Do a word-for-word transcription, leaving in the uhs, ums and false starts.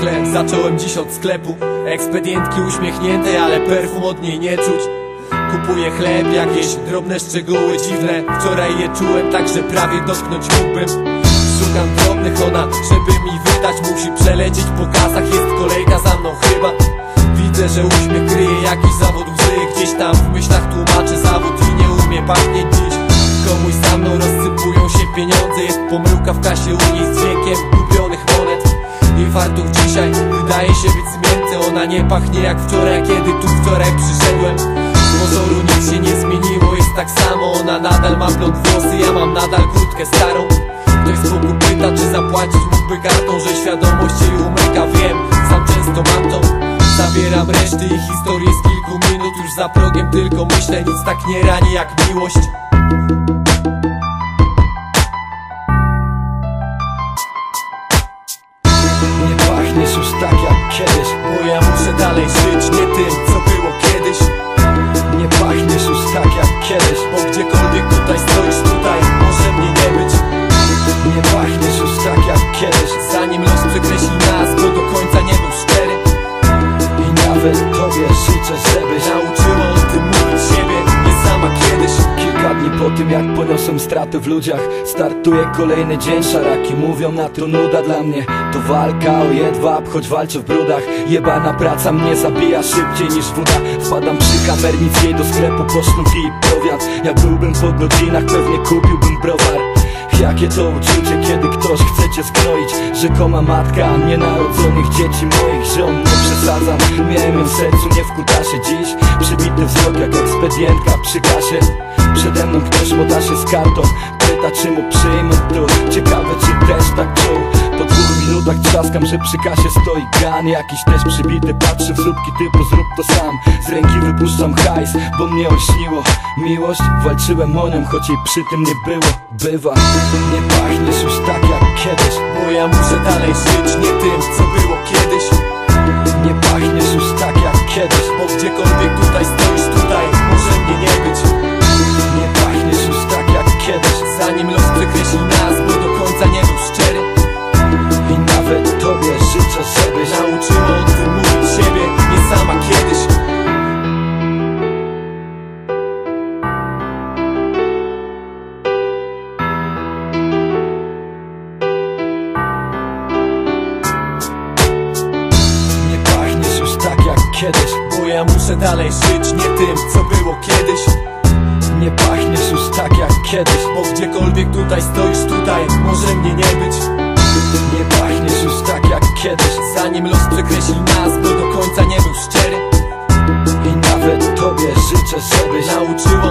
zwykle zacząłem dziś od sklepu. Ekspedientki uśmiechnięte, ale perfum od niej nie czuć. Kupuję chleb, jakieś drobne szczegóły dziwne. Wczoraj je czułem, także prawie dotknąć mógłbym. Szukam drobnych, ona, żeby mi wydać, musi przelecieć po kasach. Jest kolejka za mną chyba. Widzę, że uśmiech kryje jakiś zawód łzy. Gdzieś tam w myślach tłumaczę zawód i nie umie pachnieć dziś. Komuś za mną rozsypują się pieniądze. Jest pomyłka w kasie u niej z dźwiękiem kupionych monet. Jej fartuch dzisiaj wydaje się być zmięty. Ona nie pachnie jak wczoraj, kiedy tu wczoraj przyszedłem. Z pozoru nic się nie zmieniło, jest tak samo. Ona nadal ma blond włosy, ja mam nadal kurtkę starą. Ktoś z boku pyta, czy zapłacić mógłby kartą, że świadomość jej umyka. Wiem, sam często mam tą. Zabieram reszty i historię z kilku minut. Już za progiem tylko myślę, nic tak nie rani jak miłość. Nie pachniesz już tak jak kiedyś, bo ja muszę dalej żyć, nie tym, co było kiedyś. Nie pachniesz już tak jak kiedyś, bo gdziekolwiek tutaj stoisz, tutaj może mnie nie być. Nie pachniesz już tak jak kiedyś, zanim los przekreśli nas, bo do końca nie był szczery. I nawet tobie życzę, żebyś nauczyła o tym mówić siebie, nie sama kiedyś. Kilka dni po tym, jak poniosłem straty w ludziach, startuje kolejny dzień. Szaraki mówią, na to nuda dla mnie. To walka o jedwab, choć walczę w brudach. Jebana praca mnie zabija szybciej niż woda. Wpadam przy kamernickiej do sklepu po sznurki i prowiant. Jak byłbym po godzinach, pewnie kupiłbym browar. Jakie to uczucie, kiedy ktoś chce cię skroić. Rzekoma matka nienarodzonych dzieci moich żon. Nie przesadzam, miałem ją w sercu, nie w kutasie. Dziś przybity wzrok jak ekspedientka przy kasie. Przede mną ktoś moda się z kartą. Pyta, czy mu przyjmą to. Ciekawe, czy też tak czuł. Po dwóch minutach trzaskam, że przy kasie stoi gan. Jakiś też przybity patrzy w słupki typu zrób to sam. Z ręki wypuszczam hajs, bo mnie olśniło. Miłość, walczyłem o nią, choć jej przy tym nie było. Bywa, nie pachniesz już tak jak kiedyś, bo ja muszę dalej żyć, nie tym, co było kiedyś. Nie pachniesz już tak jak kiedyś, bo gdziekolwiek tutaj stoisz, tutaj może mnie nie być. Nie pachniesz już tak jak kiedyś, zanim los przekreśli nas, bo do końca nie był szczery. I nawet tobie życzę, żebyś nauczyła o tym mówić siebie, nie sama kiedyś. Nie pachniesz już tak jak kiedyś, bo ja muszę dalej żyć, nie tym, co było kiedyś. Nie pachniesz już tak jak kiedyś, bo gdziekolwiek tutaj stoisz, tutaj może mnie nie być. Nie pachniesz już tak jak kiedyś, zanim los przekreśli nas, bo do końca nie był szczery. I nawet tobie życzę, żebyś nauczyła